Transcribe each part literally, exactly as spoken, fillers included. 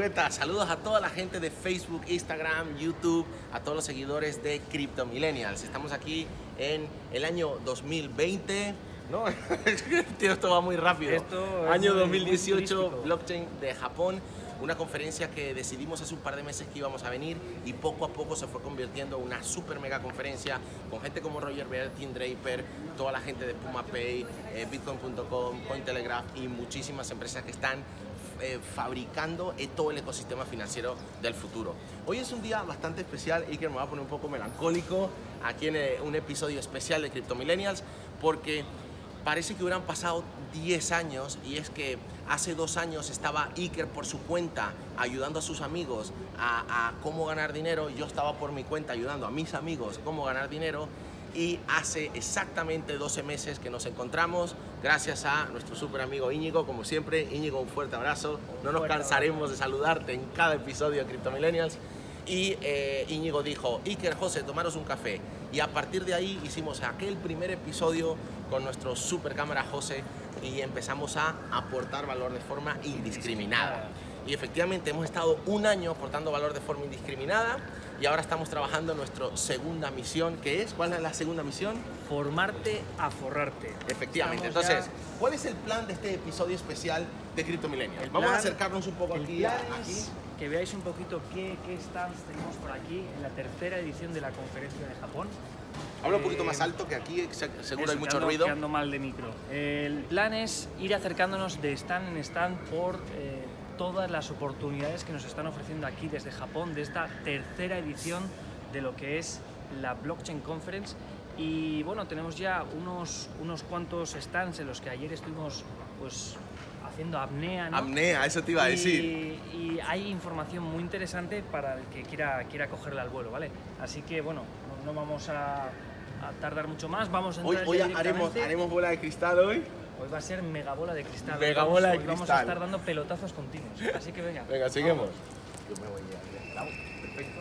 Riveta, saludos a toda la gente de Facebook, Instagram, YouTube, a todos los seguidores de Crypto Millennials. Estamos aquí en el año dos mil veinte, ¿no? Tío, esto va muy rápido. Esto año muy, dos mil dieciocho, muy Blockchain de Japón. Una conferencia que decidimos hace un par de meses que íbamos a venir y poco a poco se fue convirtiendo en una super mega conferencia con gente como Roger Ver, Tim Draper, toda la gente de PumaPay, eh, Bitcoin punto com, Cointelegraph y muchísimas empresas que están eh, fabricando eh, todo el ecosistema financiero del futuro. Hoy es un día bastante especial y que me va a poner un poco melancólico aquí en eh, un episodio especial de Crypto Millennials porque parece que hubieran pasado diez años y es que hace dos años estaba Iker por su cuenta ayudando a sus amigos a, a cómo ganar dinero. Yo estaba por mi cuenta ayudando a mis amigos cómo ganar dinero y hace exactamente doce meses que nos encontramos gracias a nuestro súper amigo Íñigo, como siempre. Íñigo, un fuerte abrazo. No nos cansaremos de saludarte en cada episodio de Crypto Millennials. Y eh, Íñigo dijo, Iker, José, tomaros un café. Y a partir de ahí hicimos aquel primer episodio con nuestro super cámara José y empezamos a aportar valor de forma indiscriminada. Y efectivamente hemos estado un año aportando valor de forma indiscriminada y ahora estamos trabajando en nuestra segunda misión, que es, ¿cuál es la segunda misión? Formarte a forrarte. Efectivamente. Estamos Entonces, ya... ¿cuál es el plan de este episodio especial de Crypto Millennials? El Vamos plan, a acercarnos un poco el aquí, plan a, aquí. Es que veáis un poquito qué, qué stands tenemos por aquí en la tercera edición de la conferencia de Japón. Habla un poquito Eh, más alto, que aquí seguro Eso, hay mucho que ando, ruido. que ando mal de micro. El plan es ir acercándonos de stand en stand por eh, todas las oportunidades que nos están ofreciendo aquí desde Japón de esta tercera edición de lo que es la Blockchain Conference. Y bueno, tenemos ya unos, unos cuantos stands en los que ayer estuvimos pues haciendo apnea, ¿no? Apnea, eso te iba a y, decir. Y hay información muy interesante para el que quiera, quiera cogerla al vuelo, ¿vale? Así que bueno, no, no vamos a, a tardar mucho más, vamos a Hoy, entrar hoy ya haremos, directamente. haremos bola de cristal hoy. Hoy va a ser mega bola de cristal. Mega Hoy bola de vamos, hoy cristal. Vamos a estar dando pelotazos continuos. Así que venga. Venga, seguimos. Yo me voy a ir de este lado. Perfecto.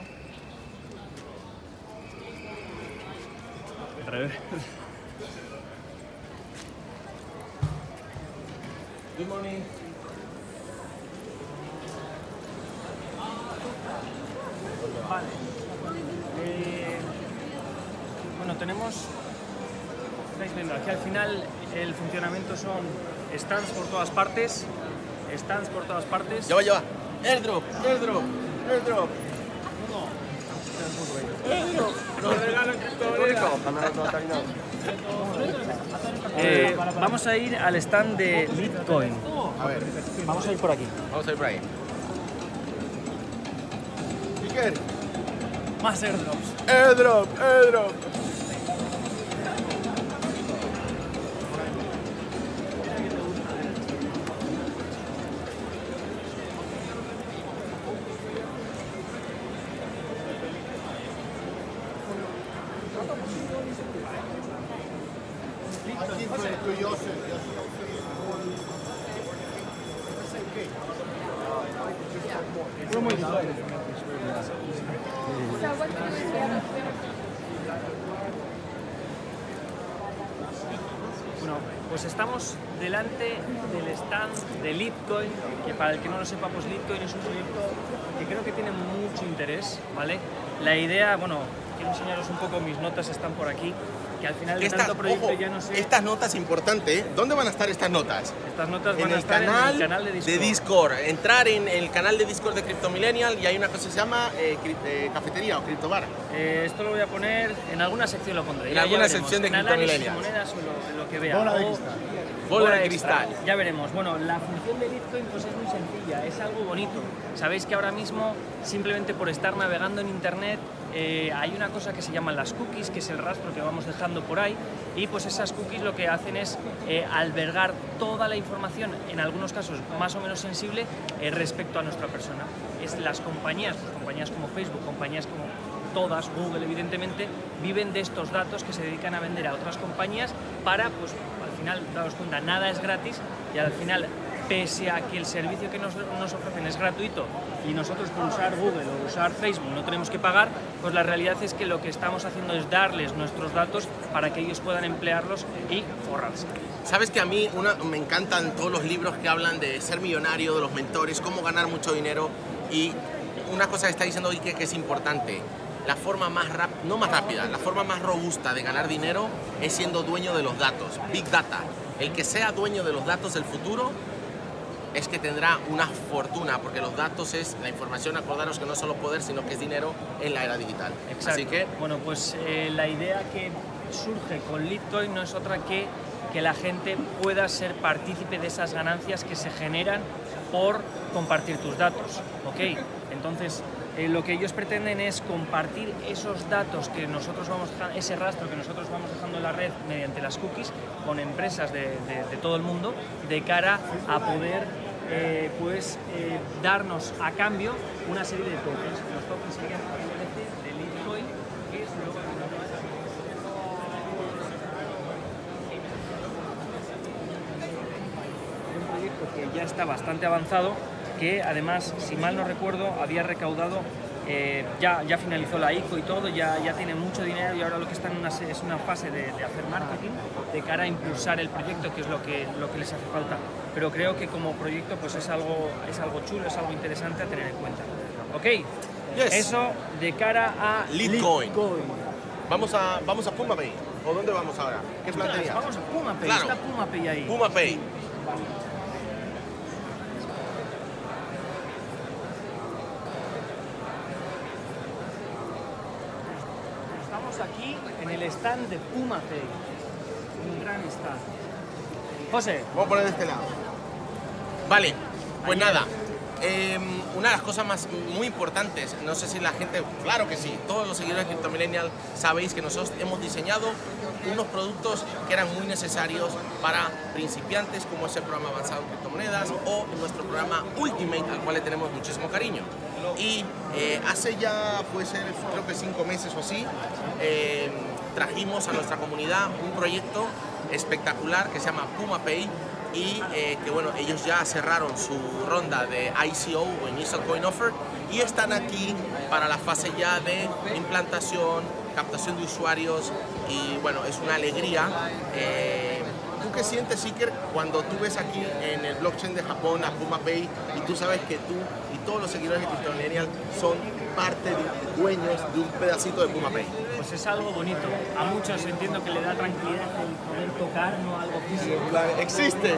Al revés. Good morning. Vale. Eh, bueno, tenemos... Estáis viendo, aquí al final el funcionamiento son stands por todas partes. Stands por todas partes. Ya va, ya va. Airdrop, airdrop, airdrop. Airdrop. Nos regalan criptomonedas. Eh, vamos a ir al stand de Litecoin. A ver, Vamos a ir por aquí. vamos a ir por ahí. Iker. Más airdrops. Airdrop, airdrop. Bueno, pues estamos delante del stand de Litecoin, que para el que no lo sepa, pues Litecoin es un proyecto que creo que tiene mucho interés, ¿vale? La idea, bueno, quiero enseñaros un poco, mis notas están por aquí, que al final de Estas, tanto proyecto ojo, ya no sé... estas notas importantes, ¿eh? ¿Dónde van a estar estas notas? Estas notas van En a el, estar canal en el canal de Discord. de Discord. Entrar en el canal de Discord de Crypto Millennial y hay una cosa que se llama eh, cri- eh, cafetería o Crypto Bar. Eh, esto lo voy a poner, en alguna sección lo pondré. En ya- ya alguna veremos. sección de En Crypto análisis Millennials. monedas o lo, en lo que vea. Bola de O- cristal. Bola de extra. cristal. Ya veremos. Bueno, la función de Bitcoin pues es muy sencilla, es algo bonito. Sabéis que ahora mismo, simplemente por estar navegando en internet, eh, hay una cosa que se llaman las cookies, que es el rastro que vamos dejando por ahí, y pues esas cookies lo que hacen es eh, albergar toda la información, en algunos casos más o menos sensible, eh, respecto a nuestra persona. Es las compañías, pues compañías como Facebook, compañías como todas, Google evidentemente, viven de estos datos que se dedican a vender a otras compañías para, pues al final, daros cuenta, nada es gratis y al final, pese a que el servicio que nos, nos ofrecen es gratuito y nosotros por usar Google o usar Facebook no tenemos que pagar, pues la realidad es que lo que estamos haciendo es darles nuestros datos para que ellos puedan emplearlos y forrarse. Sabes que a mí una, me encantan todos los libros que hablan de ser millonario, de los mentores, cómo ganar mucho dinero. Y una cosa que está diciendo Ike que es importante, la forma más rápida, no más rápida, la forma más robusta de ganar dinero es siendo dueño de los datos, Big Data. El que sea dueño de los datos del futuro es que tendrá una fortuna, porque los datos es la información, acordaros que no es solo poder, sino que es dinero en la era digital. Exacto. Así que, bueno, pues eh, la idea que surge con Litcoin no es otra que que la gente pueda ser partícipe de esas ganancias que se generan por compartir tus datos, ¿ok? Entonces, eh, lo que ellos pretenden es compartir esos datos que nosotros vamos dejando, ese rastro que nosotros vamos dejando en la red mediante las cookies con empresas de, de, de todo el mundo, de cara a poder eh, pues, eh, darnos a cambio una serie de tokens. Los tokens serían de Litcoin, que es luego que ya está bastante avanzado, que además, si mal no recuerdo, había recaudado, eh, ya, ya finalizó la I C O y todo, ya, ya tiene mucho dinero y ahora lo que está en una, es una fase de, de hacer marketing de cara a impulsar el proyecto, que es lo que, lo que les hace falta. Pero creo que como proyecto pues es algo, es algo chulo, es algo interesante a tener en cuenta. ¿Ok? Yes. Eso de cara a Litcoin. Litcoin. Vamos a, vamos a PumaPay. ¿O dónde vamos ahora? ¿Qué plan Ostras, tenías? vamos a PumaPay, Claro. está PumaPay ahí. PumaPay. Estamos aquí en el stand de PumaPay, un gran stand. José. Vamos a poner de este lado. Vale, pues Ayer. nada. Eh, una de las cosas más muy importantes, no sé si la gente, claro que sí, todos los seguidores de CryptoMillennial sabéis que nosotros hemos diseñado unos productos que eran muy necesarios para principiantes, como es el programa avanzado en criptomonedas o nuestro programa Ultimate, al cual le tenemos muchísimo cariño. Y eh, hace ya, puede ser, creo que cinco meses o así, eh, trajimos a nuestra comunidad un proyecto espectacular que se llama PumaPay, y eh, que bueno, ellos ya cerraron su ronda de I C O o Initial Coin Offer y están aquí para la fase ya de implantación, captación de usuarios y bueno, es una alegría. Eh, ¿Tú qué sientes, Iker, cuando tú ves aquí en el blockchain de Japón a PumaPay y tú sabes que tú y todos los seguidores de CryptoMillennial son parte de dueños de un pedacito de PumaPay? Pues es algo bonito. A muchos entiendo que le da tranquilidad el poder tocar, no algo físico. Existe.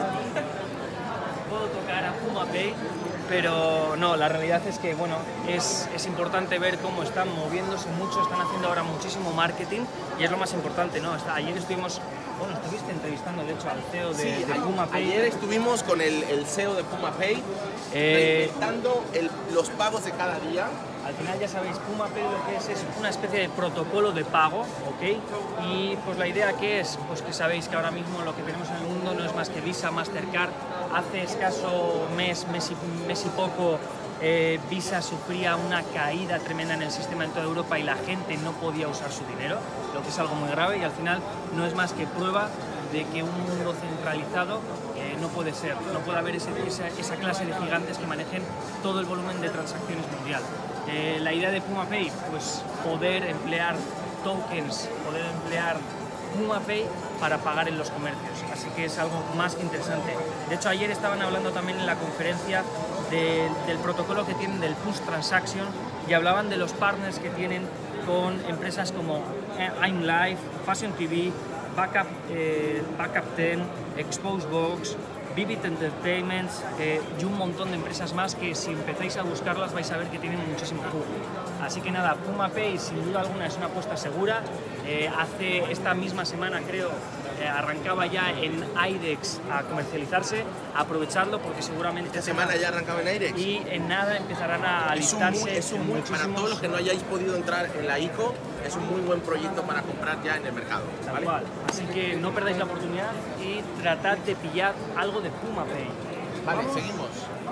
Puedo tocar a PumaPay, pero no, la realidad es que bueno, es, es importante ver cómo están moviéndose mucho, están haciendo ahora muchísimo marketing y es lo más importante, ¿no? Hasta ayer estuvimos, bueno, estuviste entrevistando de hecho al C E O de, Sí, de PumaPay. Ayer estuvimos con el, el C E O de PumaPay Eh, presentando el, los pagos de cada día. Al final ya sabéis, PumaPay lo que es es una especie de protocolo de pago, ¿ok? Y pues la idea que es, pues que sabéis que ahora mismo lo que tenemos en el mundo no es más que Visa, Mastercard. Hace escaso mes, mes y, mes y poco, eh, Visa sufría una caída tremenda en el sistema en toda Europa y la gente no podía usar su dinero, lo que es algo muy grave y al final no es más que prueba de que un mundo centralizado eh, no puede ser, no puede haber ese, esa, esa clase de gigantes que manejen todo el volumen de transacciones mundial. Eh, la idea de PumaPay, pues poder emplear tokens, poder emplear PumaPay para pagar en los comercios, así que es algo más que interesante. De hecho, ayer estaban hablando también en la conferencia de, del protocolo que tienen del Push Transaction y hablaban de los partners que tienen con empresas como IMLive, Fashion T V, Backup, eh, Backup diez, Exposebox, Vivid Entertainment eh, y un montón de empresas más que si empezáis a buscarlas vais a ver que tienen muchísimo jugo. Así que nada, PumaPay sin duda alguna es una apuesta segura. Eh, hace esta misma semana creo eh, arrancaba ya en IDEX a comercializarse, a aprovecharlo porque seguramente... Esta semana ya arrancaba en IDEX. Y en nada empezarán a es un listarse muy, es un muy, muchísimos... Para todos los que no hayáis podido entrar en la I C O, es un muy buen proyecto para comprar ya en el mercado. Tal ¿vale? cual. Así que no perdáis la oportunidad y tratad de pillar algo de PumaPay. Vale, ¿Vamos? seguimos.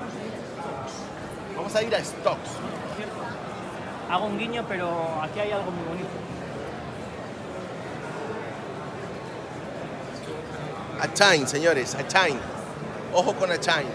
Vamos a ir a Stocks. Hago un guiño, pero aquí hay algo muy bonito. A Chain, señores, a Chain. Ojo con a Chain.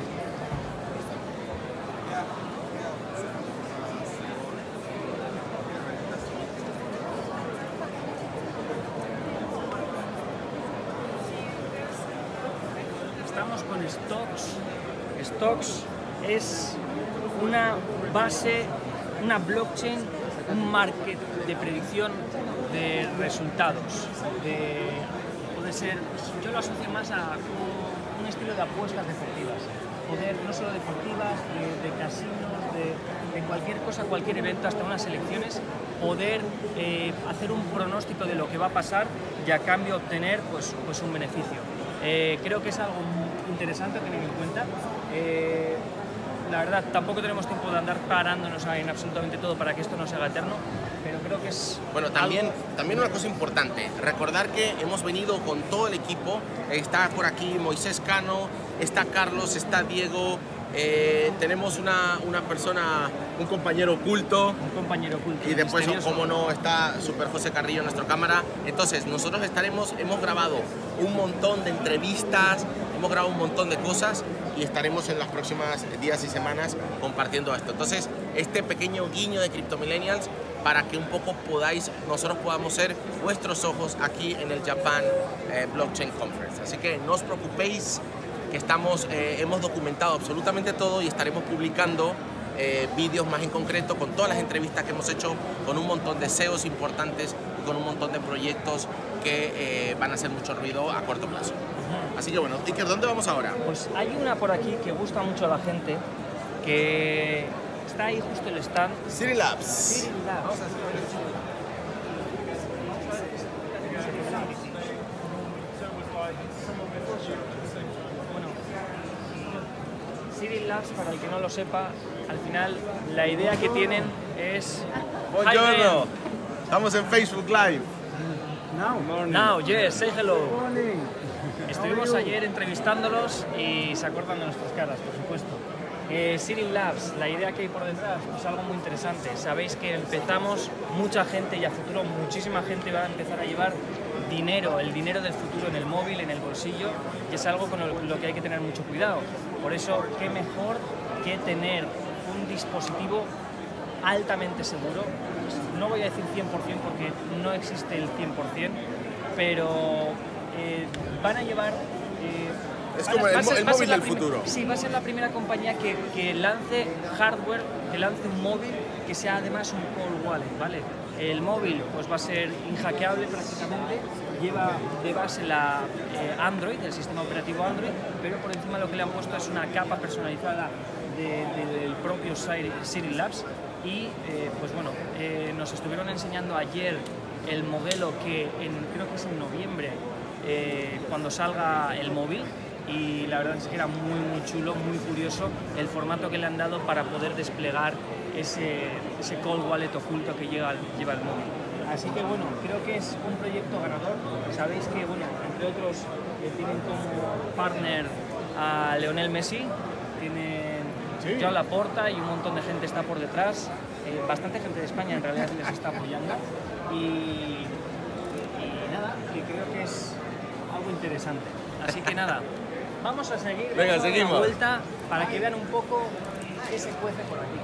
Estamos con Stocks. Stocks es una base, una blockchain, un market de predicción de resultados. De, puede ser, yo lo asocio más a un, un estilo de apuestas deportivas. Poder, no solo deportivas, de, de casinos, de, de cualquier cosa, cualquier evento, hasta unas elecciones, poder eh, hacer un pronóstico de lo que va a pasar y a cambio obtener pues, pues un beneficio. Eh, creo que es algo muy interesante a tener en cuenta. Eh, la verdad, tampoco tenemos tiempo de andar parándonos en absolutamente todo para que esto no se haga eterno, pero creo que es... Bueno, también, algo... también una cosa importante, recordar que hemos venido con todo el equipo, está por aquí Moisés Cano, está Carlos, está Diego, eh, tenemos una, una persona, un compañero oculto. Un compañero oculto. Y después, misterioso. como no, está Super José Carrillo, nuestro cámara. Entonces, nosotros estaremos, hemos grabado un montón de entrevistas, hemos grabado un montón de cosas y estaremos en las próximas días y semanas compartiendo esto. Entonces, este pequeño guiño de Crypto Millennials para que un poco podáis, nosotros podamos ser vuestros ojos aquí en el Japan eh, Blockchain Conference. Así que no os preocupéis, que estamos, eh, hemos documentado absolutamente todo y estaremos publicando eh, vídeos más en concreto con todas las entrevistas que hemos hecho, con un montón de C E Os importantes y con un montón de proyectos que eh, van a hacer mucho ruido a corto plazo. Así que bueno, Iker, ¿dónde vamos ahora? Pues hay una por aquí que gusta mucho a la gente, que está ahí justo el stand. City Labs. City Labs. City Labs, para el que no lo sepa, al final la idea que tienen es... Buongiorno, estamos en Facebook Live. Now, Now yes, say hello. Estuvimos ayer entrevistándolos y se acuerdan de nuestras caras, por supuesto. Eh, City Labs, la idea que hay por detrás es algo muy interesante. Sabéis que empezamos, mucha gente y a futuro muchísima gente va a empezar a llevar dinero, el dinero del futuro en el móvil, en el bolsillo, y es algo con lo que hay que tener mucho cuidado. Por eso, qué mejor que tener un dispositivo altamente seguro. No voy a decir cien por cien porque no existe el cien por cien, pero eh, van a llevar... Eh, es como el, el móvil del futuro. Sí, va a ser la primera compañía que, que lance hardware, que lance un móvil que sea además un cold wallet, ¿vale? El móvil pues va a ser inhackeable prácticamente, lleva de base la eh, Android, el sistema operativo Android, pero por encima lo que le han puesto es una capa personalizada de, de, del propio City Labs y eh, pues bueno, eh, nos estuvieron enseñando ayer el modelo que en, creo que es en noviembre, eh, cuando salga el móvil, y la verdad es que era muy muy chulo, muy curioso el formato que le han dado para poder desplegar ese, ese cold wallet oculto que lleva, lleva el móvil. Así que bueno, creo que es un proyecto ganador. Sabéis que, bueno, entre otros, eh, tienen como partner a Lionel Messi, tienen ¿Sí? Joan Laporta y un montón de gente está por detrás, eh, bastante gente de España en realidad les está apoyando y, y nada, que creo que es algo interesante. Así que nada, vamos a seguir, Venga, vamos a dar seguimos. una vuelta para que vean un poco qué se cuece por aquí.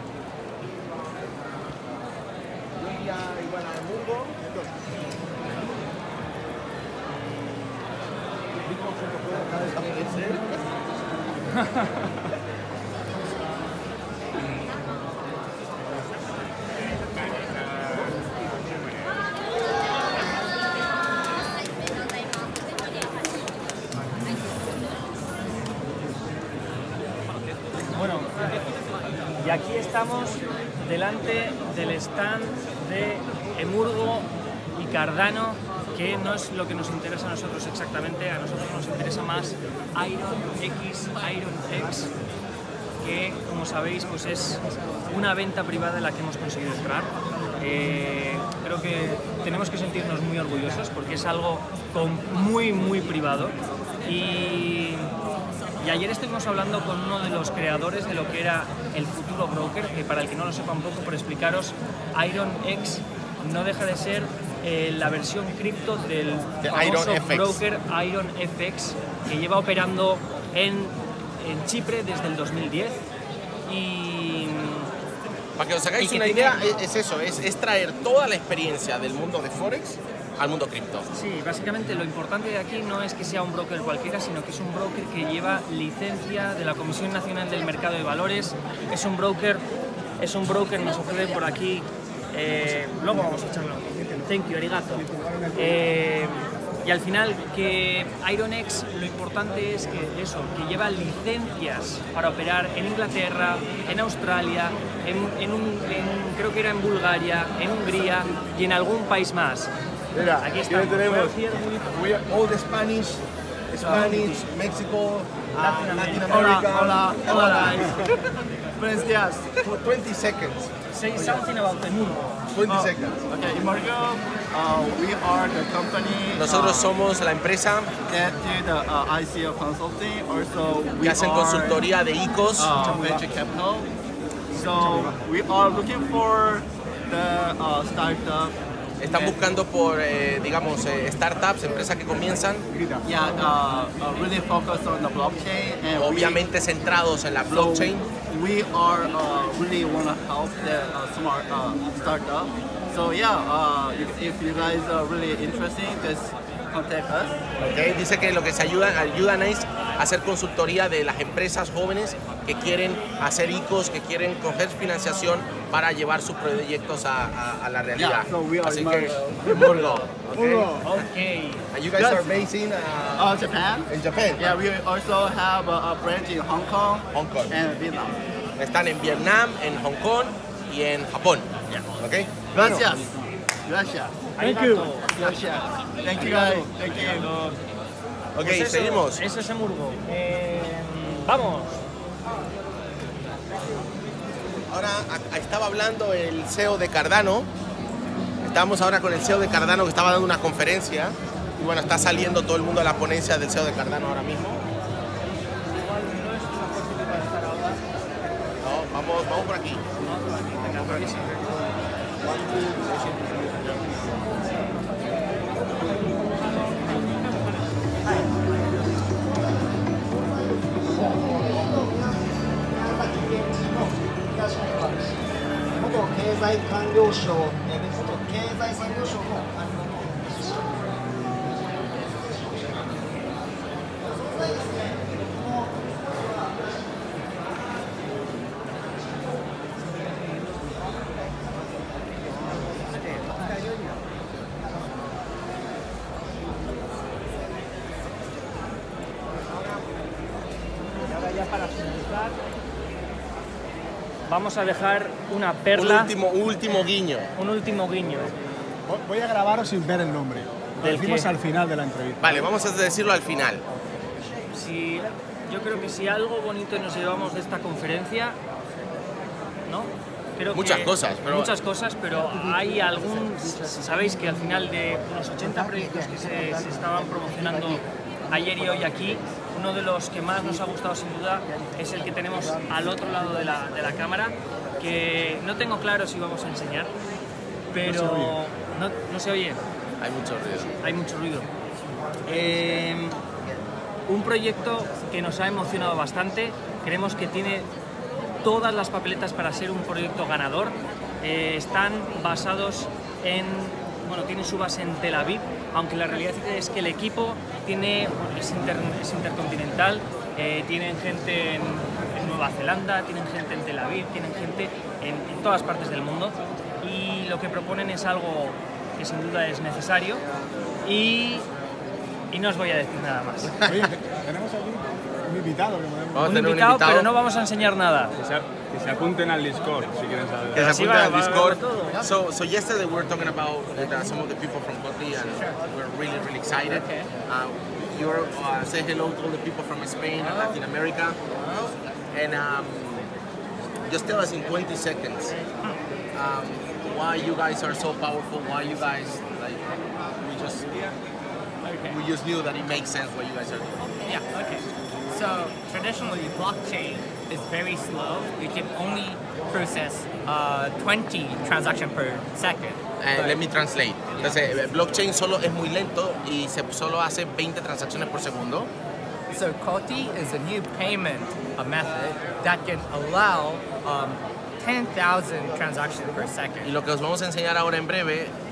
Bueno, y aquí estamos delante del stand de Emurgo y Cardano, que no es lo que nos interesa a nosotros exactamente, a nosotros nos interesa más Iron X, Iron X, que como sabéis pues es una venta privada en la que hemos conseguido entrar. Eh, creo que tenemos que sentirnos muy orgullosos porque es algo con muy muy privado y, y ayer estuvimos hablando con uno de los creadores de lo que era el futuro broker, que para el que no lo sepa un poco por explicaros, Iron X no deja de ser eh, la versión cripto del de famoso Iron F X. broker Iron F X, que lleva operando en, en Chipre desde el dos mil diez y... Para que os hagáis Y que una tiene- idea, es, es eso, es, es traer toda la experiencia del mundo de Forex al mundo cripto. Sí, básicamente lo importante de aquí no es que sea un broker cualquiera, sino que es un broker que lleva licencia de la Comisión Nacional del Mercado de Valores. Es un broker, es un broker, nos ofrece por aquí, eh, luego vamos a echarlo. Thank you, arigato. Eh, y al final que Ironex, lo importante es que eso, que lleva licencias para operar en Inglaterra, en Australia, en, en un, en, creo que era en Bulgaria, en Hungría y en algún país más. Mira, aquí aquí tenemos we are all the Spanish, Spanish, Mexico, Latin uh, Latin America. America. Hola, hola, hola. Buenos días. For twenty seconds. Say something about the Murgo. twenty Oh, seconds. Okay, in Morgo, uh, we are the company Nosotros uh, somos la empresa that do the uh, I C O consulting. Also, we que hacen are consultoría de I C Os. uh, venture capital. So we are looking for the uh, startup. Están that- buscando por, eh, digamos, eh, startups, empresas que comienzan, Yeah, uh, uh, really focused on the blockchain and we- obviamente centrados en la blockchain. So we are uh, really want to help the uh, smart uh, startup. So yeah, uh, if, if you guys are really interested, just contact us. ¿Ok? Dice que lo que se ayudan, ayudan es a hacer consultoría de las empresas jóvenes que quieren hacer I C Os, que quieren coger financiación para llevar sus proyectos a, a, a la realidad. Yeah, so we are Así in que, Morgo. Morgo. ¿ok? Okay. And you guys Yes. are based in, uh, Uh, Japan. in Japan. Yeah, we also have a, a branch in Hong Kong Hong Kong. and Vietnam. Están en Vietnam, en Hong Kong y en Japón. ¿Ok? Bueno, Gracias. Gracias. Thank you. Gracias. Thank you guys. Thank you. ok, Pues eso, seguimos. Eso es Emurgo. Eh, vamos. Ahora a- estaba hablando el C E O de Cardano. Estamos ahora con el C E O de Cardano que estaba dando una conferencia. Y bueno, está saliendo todo el mundo de la ponencia del C E O de Cardano ahora mismo. No, vamos, vamos por aquí. Vamos por aquí. Y ahora ya para finalizar, vamos a dejar una Un perla, último, último guiño. un último guiño. Voy a grabaros sin ver el nombre. Lo ¿Del decimos qué? al final de la entrevista. Vale, vamos a decirlo al final. Si, yo creo que si algo bonito nos llevamos de esta conferencia, ¿no? Creo que Muchas cosas, pero- muchas cosas, pero hay algún, sabéis que al final de los ochenta proyectos que se, se estaban promocionando ayer y hoy aquí, uno de los que más nos ha gustado sin duda es el que tenemos al otro lado de la, de la cámara, que no tengo claro si vamos a enseñar, pero no, no se oye. Hay mucho ruido. Hay mucho ruido. Eh, un proyecto que nos ha emocionado bastante, creemos que tiene todas las papeletas para ser un proyecto ganador. Eh, están basados en, bueno, tiene su base en Tel Aviv, aunque la realidad es que el equipo tiene, bueno, es, inter- es intercontinental, eh, tienen gente en, en Nueva Zelanda, tienen gente en Tel Aviv, tienen gente en, en todas partes del mundo, y lo que proponen es algo que sin duda es necesario, y, y no os voy a decir nada más. Oye, tenemos aquí un invitado que podemos... Vamos a Un tener invitado, un invitado. pero no vamos a enseñar nada. Que se, que se apunten al Discord si quieren saber. Que se Así apunten va- al va- va Discord. todo. So, so yesterday we were talking about uh, some of the people from Coti, and we're really, really excited. Uh, you're uh, say hello to all the people from Spain and Latin America, and um, just tell us in twenty seconds um, why you guys are so powerful. Why you guys like we just we just knew that it makes sense what you guys are doing. Yeah, okay. So traditionally, blockchain is very slow. You can only process uh, twenty transactions per second. Eh, But- let me translate. Entonces, eh, blockchain solo es muy lento y se solo hace veinte transacciones por segundo. So Coti is a new payment uh, method that can allow um, ten thousand transactions per Y second. lo que os vamos a enseñar ahora en breve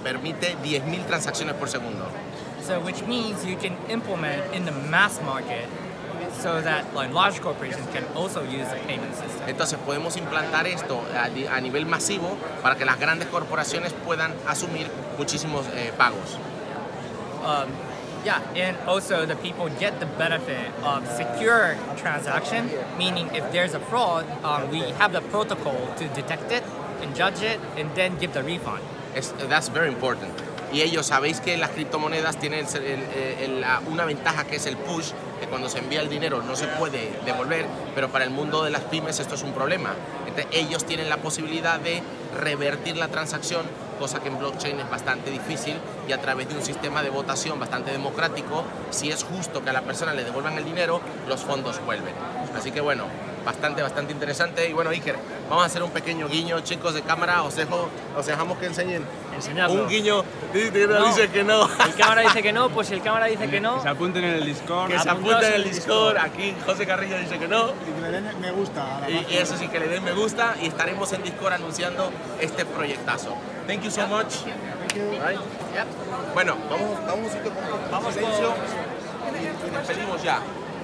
permite diez mil transacciones por segundo. So which means you can implement in the mass market so that like large corporations can also use the payment system. Entonces podemos implantar esto a, a nivel masivo para que las grandes corporaciones puedan asumir muchísimos eh, pagos. Um, yeah, and also the people get the benefit of secure transaction, meaning if there's a fraud, um, we have the protocol to detect it and judge it and then give the refund. Es, that's very important. Y ellos sabéis que las criptomonedas tienen el, el, el, la, una ventaja que es el push, que cuando se envía el dinero no se puede devolver, pero para el mundo de las pymes esto es un problema. Entonces ellos tienen la posibilidad de revertir la transacción, cosa que en blockchain es bastante difícil, y a través de un sistema de votación bastante democrático, si es justo que a la persona le devuelvan el dinero, los fondos vuelven. Así que bueno, bastante, bastante interesante. Y bueno, Iker, vamos a hacer un pequeño guiño, chicos de cámara, os dejo, os dejamos que enseñen Enseñadlo. un guiño. Dice No. que no. El cámara dice que no, pues si el cámara dice que no, Que se apunten en el Discord. Que se Apuntaos apunten en el en el Discord. Discord. Aquí José Carrillo dice que no. Y que le den me gusta a la Y, y página. eso sí, que le den me gusta y estaremos en Discord anunciando este proyectazo. Thank you so much. Right? Bueno, vamos, vamos un sitio con un poco Vamos de con- silencio y nos despedimos ya.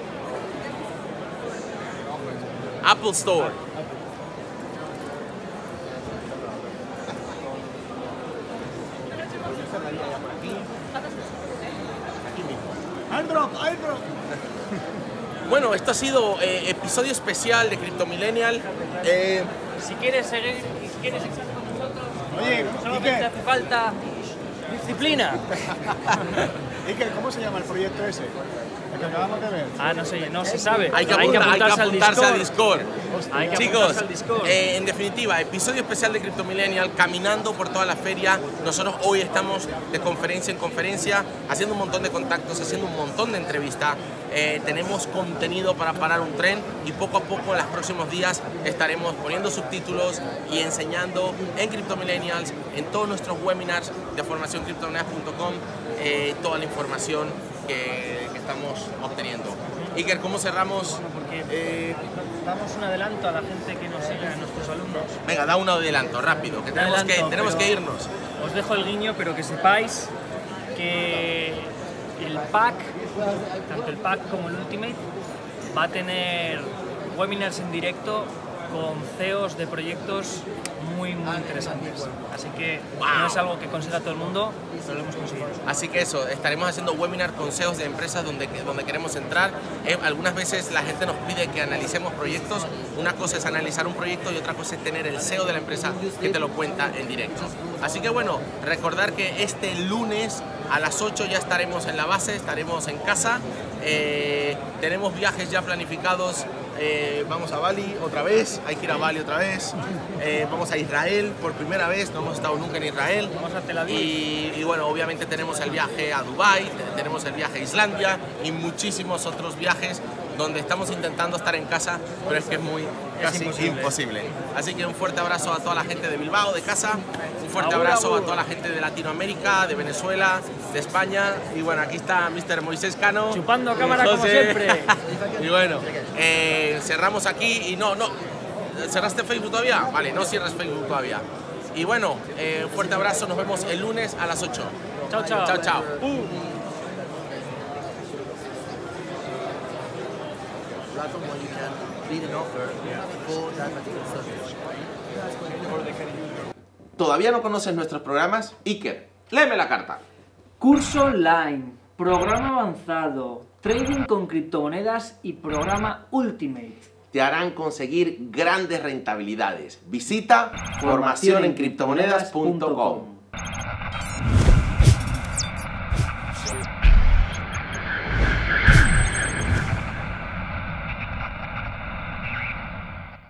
Apple Store. Airdrop, airdrop. Bueno, esto ha sido eh, episodio especial de Crypto Millennial. Eh, si quieres seguir, si quieres estar con nosotros, Oye, solamente Iker, hace falta disciplina. Iker, ¿cómo se llama el proyecto ese? El que acabamos de ver. Ah, no sé, no se sabe. hay que, apunta- hay que apuntarse al Discord. Hay que Chicos, apuntarse al Discord. eh, en definitiva, episodio especial de Crypto Millennial, caminando por toda la feria. Nosotros hoy estamos de conferencia en conferencia, haciendo un montón de contactos, haciendo un montón de entrevistas. Eh, tenemos contenido para parar un tren y poco a poco en los próximos días estaremos poniendo subtítulos y enseñando en Crypto Millennials, en todos nuestros webinars de formación criptomonedas punto com, eh, toda la información que, que estamos obteniendo. Iker, ¿cómo cerramos? Porque Eh, damos un adelanto a la gente que nos sigue, a nuestros alumnos. venga, da un adelanto, rápido, que tenemos, Adelanto, que, tenemos pero que irnos. Os dejo el guiño, pero que sepáis que el pack, tanto el pack como el Ultimate, va a tener webinars en directo con C E Os de proyectos muy, muy interesantes. Así que Wow. no es algo que consiga todo el mundo, pero lo hemos conseguido. Así que eso, estaremos haciendo webinar con C E Os de empresas donde, donde queremos entrar. Eh, algunas veces la gente nos pide que analicemos proyectos. Una cosa es analizar un proyecto y otra cosa es tener el C E O de la empresa que te lo cuenta en directo. Así que bueno, recordar que este lunes a las ocho ya estaremos en la base, estaremos en casa. Eh, tenemos viajes ya planificados. Eh, vamos a Bali otra vez, hay que ir a Bali otra vez. Eh, vamos a Israel por primera vez, no hemos estado nunca en Israel. Vamos a Tel Aviv. Y, y bueno, obviamente tenemos el viaje a Dubái, tenemos el viaje a Islandia y muchísimos otros viajes donde estamos intentando estar en casa, pero es que es muy casi imposible. imposible. Así que un fuerte abrazo a toda la gente de Bilbao, de casa, un fuerte Agur, abrazo agur. a toda la gente de Latinoamérica, de Venezuela, de España. Y bueno, aquí está míster Moisés Cano. Chupando y cámara como José. siempre. Y bueno, eh, cerramos aquí y no, no, ¿cerraste Facebook todavía? Vale, no cierres Facebook todavía. Y bueno, eh, un fuerte abrazo, nos vemos el lunes a las ocho. Chao, chao. Chao, chao. Platform where you can bid an offer for that particular service. ¿Todavía no conoces nuestros programas? Iker, léeme la carta. Curso online, programa avanzado, trading con criptomonedas y programa Ultimate. Te harán conseguir grandes rentabilidades. Visita formación en criptomonedas punto com.